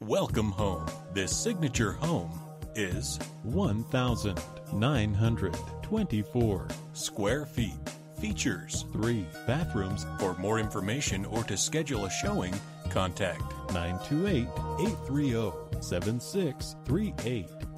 Welcome home. This signature home is 1,924 square feet. Features 3 bathrooms. For more information or to schedule a showing, contact 928-830-7638.